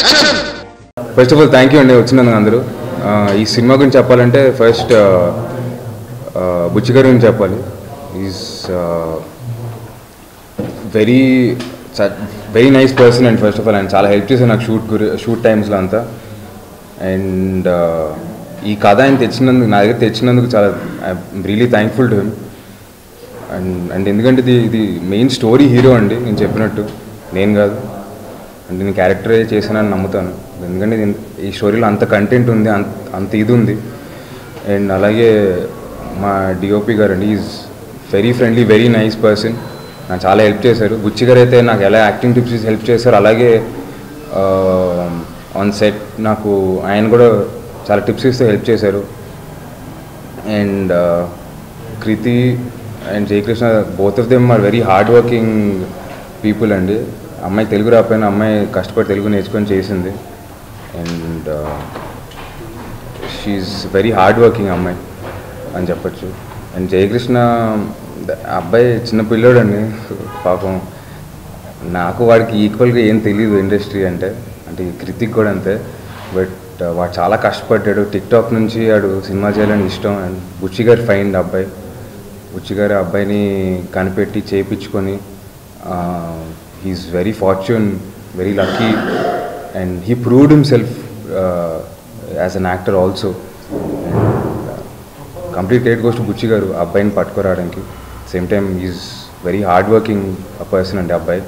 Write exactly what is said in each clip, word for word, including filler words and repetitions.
First of all thank you అండి వచ్చినందుకు అందరూ. ఈ సినిమా గురించి చెప్పాలంటే ఫస్ట్ బుచ్చి గారి గురించి చెప్పాలి. Is very very nice person and first of all ఆయన చాలా హెల్ప్ చేశారు నాకు షూట్ గురి షూట్ టైమ్స్లో అంతా. అండ్ ఈ కథ ఆయన తెచ్చినందుకు నా దగ్గర తెచ్చినందుకు చాలా I'm really thankful to him. And and ఎందుకంటే ఇది ఇది మెయిన్ స్టోరీ హీరో అండి, నేను చెప్పినట్టు నేను కాదు. అంటే నేను క్యారెక్టరే చేశానని నమ్ముతాను, ఎందుకంటే ఈ స్టోరీలో అంత కంటెంట్ ఉంది, అంత అంత ఇది ఉంది. అండ్ అలాగే మా డిఓపి గారు అండి, is very friendly, very nice person, నాకు చాలా హెల్ప్ చేశారు. బుచ్చి గారు అయితే నాకు ఎలా యాక్టింగ్ టిప్స్ హెల్ప్ చేశారు, అలాగే ఆన్ సెట్ నాకు ఆయన కూడా చాలా టిప్స్ ఇస్తే హెల్ప్ చేశారు. And Krithi and Jayakrishna both of them are very hard working people అండి. అమ్మాయి తెలుగు రాకపోయినా అమ్మాయి కష్టపడి తెలుగు నేర్చుకొని చేసింది. And she's very hard working అమ్మాయి అని చెప్పచ్చు. అండ్ జయకృష్ణ అబ్బాయి చిన్న పిల్లోడు అండి పాపం, నాకు వాడికి ఈక్వల్గా ఏం తెలియదు ఇండస్ట్రీ అంటే, అంటే కృతిక్ కూడా అంతే. బట్ వాడు చాలా కష్టపడ్డాడు, టిక్టాక్ నుంచి వాడు సినిమా చేయాలని ఇష్టం. అండ్ బుచ్చి గారు ఫైండ్ అబ్బాయి, బుచ్చి గారు అబ్బాయిని కనిపెట్టి చేయించుకొని he's very fortunate, very lucky, and he proved himself uh, as an actor also. And uh, complete credit goes to Buchi garu abbayini pattukoradaniki. Same time he's very hard working a person and abbai.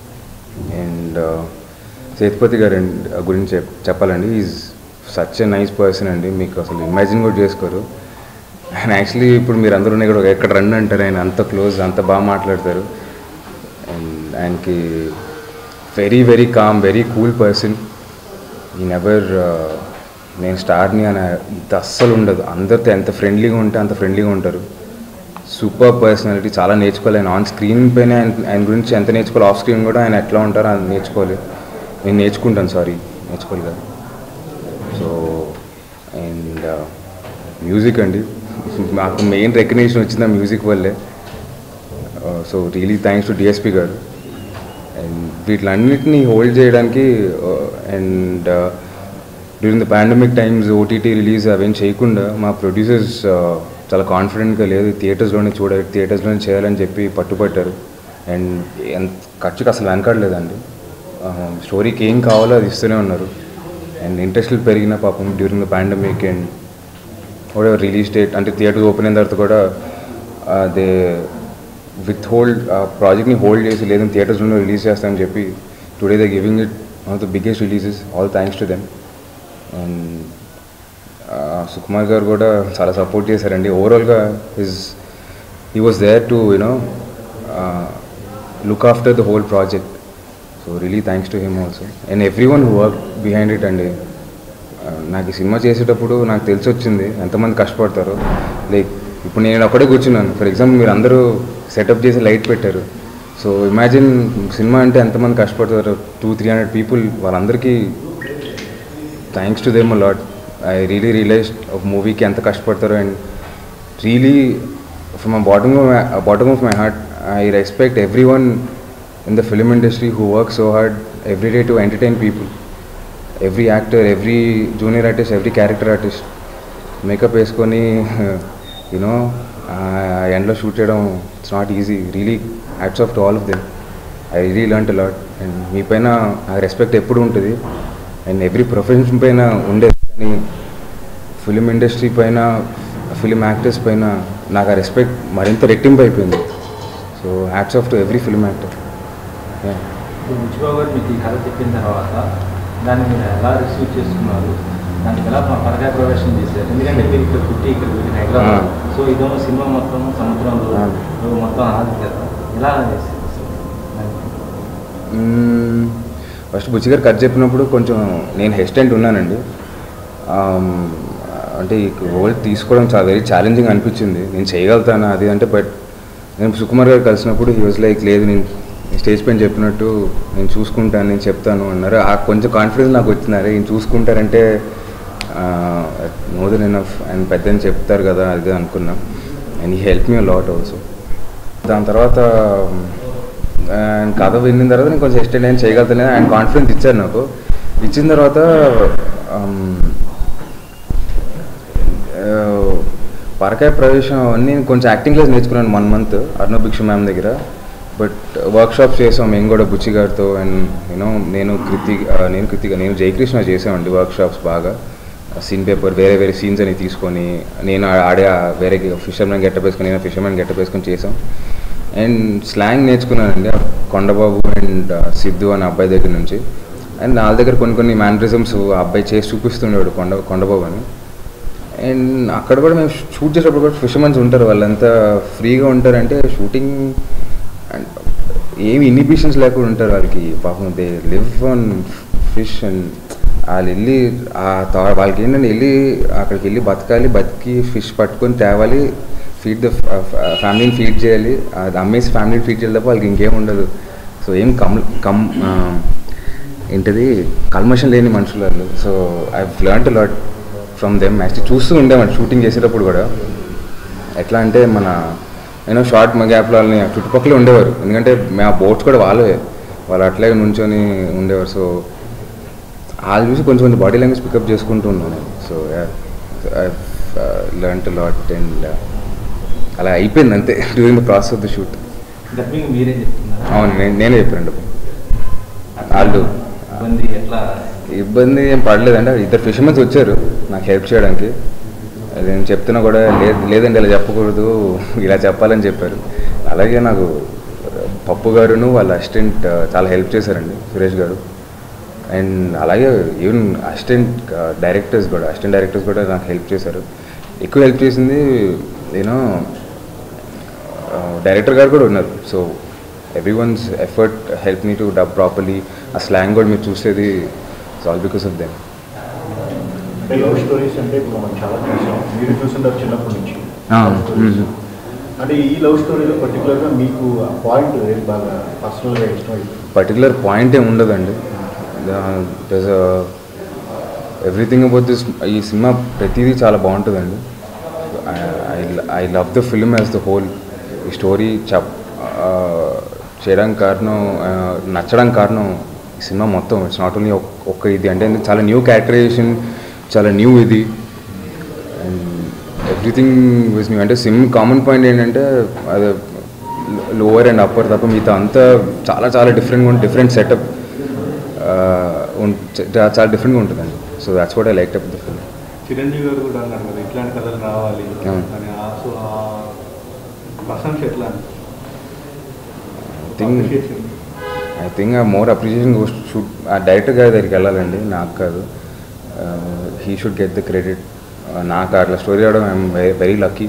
And uh, Sethupathi garu gurinchi cheppalandi, he's such a nice person andi, meeku asalu imagine kuda cheskoru. And actually ippudu meer andaru ikkada ekkada run antaru, ayana anta close, anta baa maatladtaru. ఆయనకి very very calm, very cool person. ఈ never నేను స్టార్ని అని ఇంత అస్సలు ఉండదు, అందరితో ఎంత ఫ్రెండ్లీగా ఉంటే అంత ఫ్రెండ్లీగా ఉంటారు. సూపర్ పర్సనాలిటీ, చాలా నేర్చుకోవాలి ఆయన. ఆన్ స్క్రీన్ పైన ఆయన ఆయన గురించి ఎంత నేర్చుకోవాలి, ఆఫ్ స్క్రీన్ కూడా ఆయన ఎట్లా ఉంటారో అది నేర్చుకోవాలి. నేను నేర్చుకుంటాను, సారీ నేర్చుకోవాలి కదా. సో అండ్ మ్యూజిక్ అండి, మాకు మెయిన్ రికగ్నిషన్ వచ్చింది ఆ మ్యూజిక్ వల్లే. So really thanks to DSP గారు. అండ్ వీటిలన్నిటినీ హోల్డ్ చేయడానికి and during the pandemic times OTT release అవేం చేయకుండా మా ప్రొడ్యూసర్స్ చాలా కాన్ఫిడెంట్గా లేదు, థియేటర్స్లోనే చూడాలి, థియేటర్స్లోనే చేయాలని చెప్పి పట్టుపట్టారు. అండ్ ఎంత ఖర్చుకి అసలు వెనకాడలేదండి, స్టోరీకి ఏం కావాలో అది ఇస్తూనే ఉన్నారు. అండ్ ఇంట్రెస్ట్లు పెరిగిన పాపం డ్యూరింగ్ ద పాండమిక్ అండ్ కూడా రిలీజ్ డేట్ అంటే థియేటర్స్ ఓపెన్ అయిన తర్వాత కూడా అదే విత్ హోల్డ్ ఆ ప్రాజెక్ట్ని హోల్డ్ చేసి లేదని థియేటర్స్లో రిలీజ్ చేస్తామని చెప్పి today they giving it one of the biggest releases, all thanks to them. And Sukumar గారు కూడా చాలా సపోర్ట్ చేశారండి. ఓవరాల్గా his he was there to you know look after the whole project. So really thanks to him also and every one who work behind it అండి. నాకు ఈ cinema చేసేటప్పుడు నాకు తెలిసి వచ్చింది ఎంతమంది కష్టపడతారో. లైక్ ఇప్పుడు నేను ఒక్కడే కూర్చున్నాను, ఫర్ ఎగ్జాంపుల్ మీరు అందరూ సెటప్ చేసి లైట్ పెట్టారు. సో ఇమాజిన్ సినిమా అంటే ఎంతమంది కష్టపడతారు, టూ త్రీ హండ్రెడ్ పీపుల్, వాళ్ళందరికీ thanks to them lot. I really realise ఒక మూవీకి ఎంత కష్టపడతారో. And really from my bottom bottom of my heart I respect every one in the film industry who work so hard every day to entertain people. Every actor, every junior artist, every character artist makeup వేసుకొని you know ఎండ్లో shoot చేయడం it's not easy. Really hats off to all of them. I really learnt a lot. And మీ పైన ఆ respect ఎప్పుడు ఉంటుంది and every profession పైన ఉండేది, కానీ ఫిలిం ఇండస్ట్రీ పైన, ఫిలిం యాక్టర్స్ పైన నాకు ఆ రెస్పెక్ట్ మరింత రెట్టింపు అయిపోయింది. So hats off to every film actor. Buchibabu గారు మీకు ఈ కథ చెప్పిన తర్వాత దాన్ని మీరు ఎలా రిసీవ్ చేసుకున్నారు, దానికి ఎలా పరగా ప్రవేశం చేశారు? ఎందుకంటే మీరు ఇక్కడ పుట్టి ఇక్కడ వీటిని హైదరాబాద్, సో ఇదేమో సినిమా మొత్తం సముద్రంలో మొత్తం ఆదిత్యత ఎలా చేశారు? ఫస్ట్ బుచ్చి గారు కథ చెప్పినప్పుడు కొంచెం నేను హెసిటెంట్ ఉన్నానండి. అంటే ఈ రోల్ తీసుకోవడం చాలా వెరీ ఛాలెంజింగ్ అనిపించింది, నేను చేయగలుగుతాను అది అంటే. బట్ నేను సుకుమార్ గారు కలిసినప్పుడు హీ వాజ్ లైక్, లేదు నేను స్టేజ్ పైన చెప్పినట్టు నేను చూసుకుంటాను, నేను చెప్తాను అన్నారు. ఆ కొంచెం కాన్ఫిడెన్స్ నాకు వచ్చినారు, ఈయన చూసుకుంటారంటే మోర్ దెన్ ఎనఫ్, ఆయన పెద్దని చెప్తారు కదా అది అనుకున్నా. And he help me a lot also. దాని తర్వాత ఆయన కథ విన్న తర్వాత నేను కొంచెం ఎక్స్టెండ్ అయిన చేయగలుగుతాను, ఆయన కాన్ఫిడెన్స్ ఇచ్చారు నాకు. ఇచ్చిన తర్వాత పరకాయ ప్రవేశం అన్నీ కొంచెం యాక్టింగ్ క్లాస్ నేర్చుకున్నాను one month Arnav Bhikshu ma'am దగ్గర. బట్ వర్క్షాప్స్ చేసాం మేము కూడా బుచ్చి గారితో. అండ్ యూనో నేను కృతిక్ నేను కృతిక నేను జయకృష్ణ చేసామండి వర్క్షాప్స్ బాగా. సీన్ పేపర్ వేరే వేరే సీన్స్ అని తీసుకొని నేను ఆడే వేరే ఫిషర్మెన్ గెటప్ వేసుకొని నేను ఫిషర్మెన్ గెటప్ వేసుకొని చేసాం. అండ్ స్లాంగ్ నేర్చుకున్నానండి కొండబాబు అండ్ సిద్ధు అనే అబ్బాయి దగ్గర నుంచి. అండ్ నా దగ్గర కొన్ని కొన్ని మ్యానరిజమ్స్ ఆ అబ్బాయి చేసి చూపిస్తుండేవాడు కొండ కొండబాబు అని. అండ్ అక్కడ కూడా మేము షూట్ చేసేటప్పుడు కూడా ఫిషర్మెన్స్ ఉంటారు, వాళ్ళంతా ఫ్రీగా ఉంటారంటే షూటింగ్ అండ్ ఏమి ఇన్హిబిషన్స్ లేకుండా ఉంటారు వాళ్ళకి. పాపం they live on fish. And వాళ్ళు వెళ్ళి ఆ తా వాళ్ళకి ఏంటంటే వెళ్ళి అక్కడికి వెళ్ళి బతకాలి, బతికి ఫిష్ పట్టుకొని తేవాలి, ఫీడ్ ద ఫ్యామిలీని ఫీడ్ చేయాలి, అది అమ్మేసి ఫ్యామిలీని ఫీడ్ చేయాలి తప్ప వాళ్ళకి ఇంకేం ఉండదు. సో ఏం కమ్ కమ్ ఏంటిది కల్మషన్ లేని మనుషులు వాళ్ళు. So I learned a lot from them. Actually చూస్తూ ఉండేవాడు షూటింగ్ చేసేటప్పుడు కూడా. ఎట్లా అంటే మన యూనో షార్ట్ గ్యాప్లో వాళ్ళని చుట్టుపక్కల ఉండేవారు, ఎందుకంటే మా బోట్స్ కూడా వాళ్ళే, వాళ్ళు అట్లాగే నుంచొని ఉండేవారు. సో వాళ్ళు చూసి కొంచెం కొంచెం బాడీ లాంగ్వేజ్ పికప్ చేసుకుంటూ ఉన్నాను. So I learned a lot. And అలా అయిపోయింది అంతే during the process of the shoot. అవును నేను నేనే చెప్పానండి. వాళ్ళు ఇబ్బంది ఏం పడలేదండి. ఇద్దరు ఫిషర్మెన్స్ వచ్చారు నాకు హెల్ప్ చేయడానికి. నేను చెప్తున్నా కూడా లేదు లేదండి ఇలా చెప్పకూడదు ఇలా చెప్పాలని చెప్పారు. అలాగే నాకు పప్పు గారును వాళ్ళ అసిస్టెంట్ చాలా హెల్ప్ చేశారండి, సురేష్ గారు. అండ్ అలాగే ఈవెన్ అసిస్టెంట్ డైరెక్టర్స్ కూడా అసిస్టెంట్ డైరెక్టర్స్ కూడా నాకు హెల్ప్ చేశారు. ఎక్కువ హెల్ప్ చేసింది నేను డైరెక్టర్ గారు కూడా ఉన్నారు. So every one's effort help me to dub properly. ఆ స్లాంగ్ కూడా మీరు చూసేది it's all because of them. అంటే లవ్ స్టోరీస్ అంటే ఇప్పుడు మనం చాలా చూసాం, మీరు చూస్తుంటారు చిన్నప్పటి నుంచి. అంటే ఈ లవ్ స్టోరీలో పర్టికులర్గా మీకు ఆ పాయింట్ ఏది బాగా పర్సనల్గా ఇష్టమైంది? పర్టికులర్ పాయింట్ ఏమి ఉండదండి. Thus everything about this. ఈ సినిమా ప్రతిదీ చాలా బాగుంటుందండి. I I love the film as the whole. ఈ స్టోరీ చెప్ చేయడానికి కారణం, నచ్చడానికి కారణం ఈ సినిమా మొత్తం. ఇట్స్ నాట్ ఓన్లీ ఒక్క ఇది అంటే చాలా న్యూ క్యారెక్టరైజేషన్, చాలా న్యూ ఇది. And everything was new. అంటే సిమ్ కామన్ పాయింట్ ఏంటంటే అది లోవర్ అండ్ అప్పర్ తప్ప మిగతా అంతా చాలా చాలా డిఫరెంట్గా ఉంటుంది. డిఫరెంట్ సెటప్ చాలా డిఫరెంట్గా ఉంటుందండి. So that's what I like up the film. Chiranjeevi గారు కూడా అన్నారు కదా ఇట్లాంటి కథలు రావాలి అని. సో ప్రశంస ఎట్లా? ఐ థింక్ ఐ థింక్ ఆ మోర్ అప్రిషియేషన్ గోస్ షుడ్ ఆ డైరెక్టర్ గారి దగ్గరికి వెళ్ళాలండి, నాకు కాదు. He should get the credit. నాకు అట్లా స్టోరీ రావడం I'm very very lucky.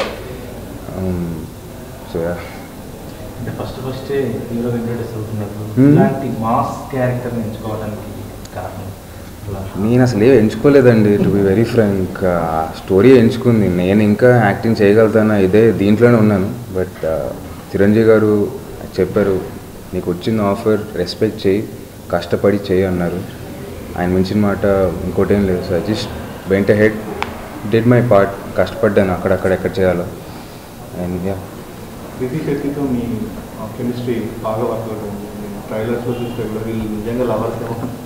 So అంటే ఫస్ట్ ఫస్టే హీరోగా ఇంట్రడ్యూస్ అవుతున్నారు, ఇలాంటి మాస్ క్యారెక్టర్ని ఎంచుకోవడానికి కారణం? నేను అసలు ఏం ఎంచుకోలేదండి, to be very frank. Story ఎంచుకుంది. నేను ఇంకా యాక్టింగ్ చేయగలుగుతాను ఇదే దీంట్లోనే ఉన్నాను. బట్ చిరంజీవి గారు చెప్పారు, నీకు వచ్చిన ఆఫర్ రెస్పెక్ట్ చేయి, కష్టపడి చేయి అన్నారు. ఆయన మించిన మాట ఇంకోటి ఏం లేదు. So I just went did my part. కష్టపడ్డాను అక్కడక్కడ ఎక్కడ చేయాలో. అండ్ యా కృతి శెట్టితో మీ కెమిస్ట్రీ బాగా వర్కౌట్ ఉంది. ట్రైలర్స్లో చూస్తే కూడా వీళ్ళు నిజంగా లవర్స్.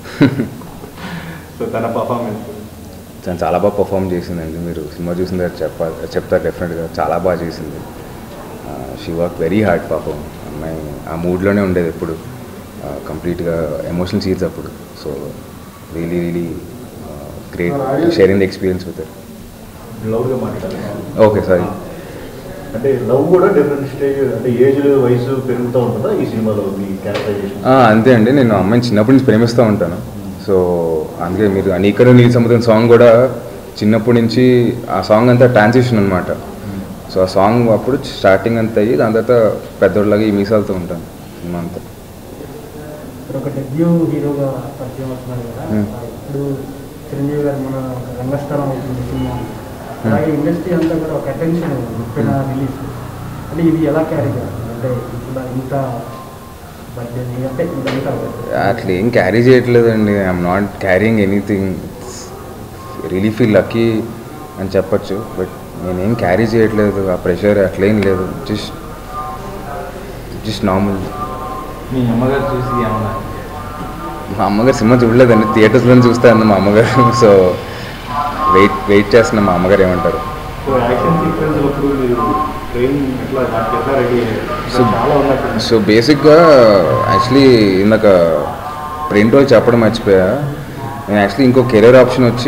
సో తన పర్ఫార్మెన్స్ తను చాలా బాగా పర్ఫామ్ చేసిందండి. మీరు సినిమా చూసిన తర్వాత చెప్పాలి చెప్తారు డెఫినెట్గా. చాలా బాగా చేసింది. షీ వర్క్ వెరీ హార్డ్ పాపం. అమ్మాయి ఆ మూడ్లోనే ఉండేది ఎప్పుడు, కంప్లీట్గా ఎమోషనల్ సీన్స్ అప్పుడు. So really really great sharing the experience with. లవ్గా మాట్లాడాలి. Okay sorry. అంటే లవ్ కూడా డిఫరెంట్ స్టేజ్ అంటే ఏజ్ వయసు పెరుగుతూ ఉంటుందా ఈ సినిమాలో మీ క్యారెక్టరైజేషన్? అంతే అండి. నేను అమ్మాయిని చిన్నప్పటి నుంచి ప్రేమిస్తూ ఉంటాను. సో అందుకే మీరు నీకరు నీ సముద్రం సాంగ్ కూడా చిన్నప్పటి నుంచి ఆ సాంగ్ అంతా ట్రాన్సిషన్ అనమాట. సో ఆ సాంగ్ అప్పుడు స్టార్టింగ్ అంతా అయ్యి దాని తర్వాత పెద్దోళ్ళలాగా ఈ మీసాలతో ఉంటాను సినిమా అంతా. ఒక డెబ్యూ హీరోగా పరిచయం అవుతున్నారు కదా, ఇప్పుడు చిరంజీవి గారు మన రంగస్థలం అవుతుంది సినిమా, అలాగే ఇండస్ట్రీ అంతా కూడా ఒక అటెన్షన్ ముప్పైన రిలీజ్. అంటే ఇది ఎలా క్యారీ చేస్తుంది? అంటే ఇప్పుడు ఇంత బడ్జెట్ అంటే ఇదంతా అట్లా ఏం క్యారీ చేయట్లేదండి. I'm not carrying anything. Really feel lucky అని చెప్పచ్చు. బట్ నేనేం క్యారీ చేయట్లేదు. ఆ ప్రెషర్ అట్లేం లేదు. Just just normal. మీ అమ్మగారు చూసి ఏమన్నా మా అమ్మగారు సినిమా చూడలేదండి, థియేటర్స్లో చూస్తే అంది మా అమ్మగారు. సో వెయిట్ వెయిట్ చేస్తున్నా మా అమ్మగారు ఏమంటారు. సో యాక్షన్ సీక్వెన్స్ అప్పుడు మీరు ట్రైన్ ఎట్లా దానికి ఎట్లా రెడీ అయ్యారు? సో చాలా ఉన్నట్టు. సో బేసిక్గా యాక్చువల్లీ ఇందాక ప్రింట్ వాళ్ళు చెప్పడం మర్చిపోయా. నేను యాక్చువల్లీ ఇంకో కెరీర్ ఆప్షన్ వచ్చి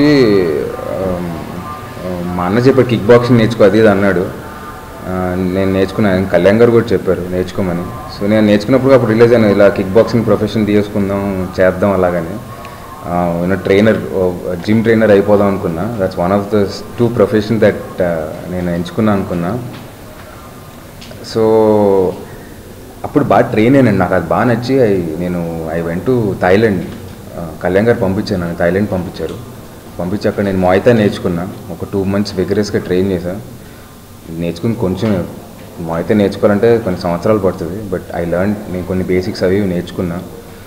మా అన్న చెప్పాడు కిక్ బాక్సింగ్ నేర్చుకో అది ఇది అన్నాడు. నేను నేర్చుకున్నాను, కళ్యాణ్ గారు కూడా చెప్పారు నేర్చుకోమని. సో నేను నేర్చుకున్నప్పుడు అప్పుడు రిలీజ్ అయినా ఇలా కిక్ బాక్సింగ్ ప్రొఫెషన్ తీసుకుందాం చేద్దాం అలాగని. యూనో ట్రైనర్, జిమ్ ట్రైనర్ అయిపోదాం అనుకున్నా. That's one of the two profession that నేను ఎంచుకున్నా అనుకున్నా. సో అప్పుడు బాగా ట్రైన్ అయినండి, నాకు అది బాగా నచ్చి ఐ నేను I went to Thailand. Kalyan గారు పంపించాను, నన్ను థాయిలాండ్ పంపించారు. పంపించి అక్కడ నేను మొయితా నేర్చుకున్నా. ఒక టూ మంత్స్ విగరస్గా ట్రైన్ చేశాను. నేర్చుకుని కొంచెం మొయితా నేర్చుకోవాలంటే కొన్ని సంవత్సరాలు పడుతుంది, బట్ ఐ లెర్న్. నేను కొన్ని బేసిక్స్ అవి నేర్చుకున్నా.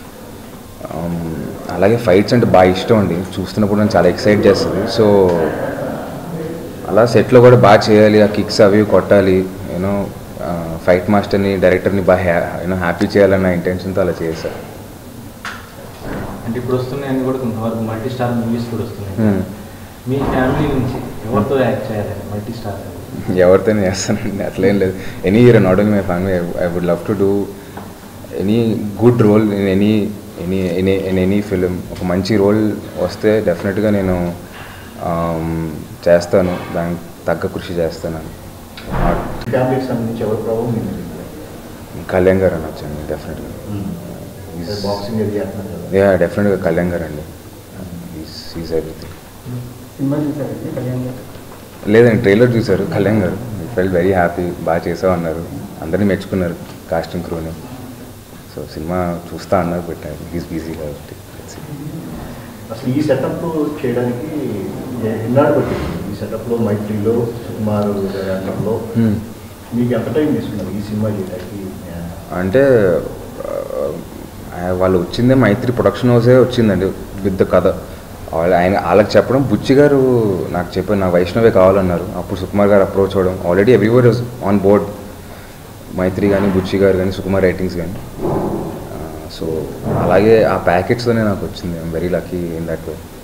అలాగే ఫైట్స్ అంటే బాగా ఇష్టం అండి, చూస్తున్నప్పుడు నేను చాలా ఎక్సైట్ చేస్తుంది. సో అలా సెట్లో కూడా బాగా చేయాలి, ఆ కిక్స్ అవి కొట్టాలి, యూనో ఫైట్ మాస్టర్ని డైరెక్టర్ని బాగా హ్యా యూనో హ్యాపీ చేయాలన్న ఇంటెన్షన్తో అలా చేశాను. అంటే ఇప్పుడు వస్తున్నాయని కూడా కొంతవరకు మల్టీ స్టార్ మూవీస్ కూడా వస్తున్నాయి. మీ ఫ్యామిలీ నుంచి ఎవరితో యాక్ట్ చేయాలని మల్టీ స్టార్? ఎవరితోనే చేస్తానండి, అట్లేం లేదు. Any hero, not only my family, I would love to do any good role in any any any in any film. ఒక మంచి రోల్ వస్తే డెఫినెట్గా నేను చేస్తాను, దానికి తగ్గ కృషి చేస్తాను. ఫ్యామిలీకి సంబంధించి ఎవరి ప్రభావం మీ మీద? కళ్యాణ్ గారు అనొచ్చండి డెఫినెట్గా. బాక్సింగ్ అది చేస్తున్నారు కదా. యా డెఫినెట్గా కళ్యాణ్ గారు అండి. Is everything. సినిమా చూసారండి కళ్యాణ్ గారు? లేదండి, ట్రైలర్ చూశారు కళ్యాణ్ గారు. ఐ ఫెల్ట్ వెరీ హ్యాపీ, బాగా చేసావు అన్నారు, అందరినీ మెచ్చుకున్నారు కాస్టింగ్ క్రూని. సో సినిమా చూస్తా అన్నారు, బట్ ఈజ్ బిజీ కాబట్టి. అసలు ఈ సెటప్ చేయడానికి ఎన్నాడు పట్టింది? ఈ సెటప్లో మైత్రిలో సుకుమార్ దాంట్లో మీకు ఎంత టైం తీసుకున్నారు ఈ సినిమా చేయడానికి? అంటే వాళ్ళు వచ్చిందే మైత్రి ప్రొడక్షన్ హౌసే వచ్చిందండి విత్ ద కథ. వాళ్ళు ఆయన వాళ్ళకి చెప్పడం, బుచ్చి గారు నాకు చెప్పారు నాకు వైష్ణవే కావాలన్నారు. అప్పుడు సుకుమార్ గారు అప్రోచ్ అవ్వడం, already everyone was on board. Mythri కానీ, బుచ్చి గారు కానీ, సుకుమార్ రైటింగ్స్ కానీ. సో అలాగే ఆ ప్యాకెట్స్తోనే నాకు వచ్చింది. I'm very lucky in that way.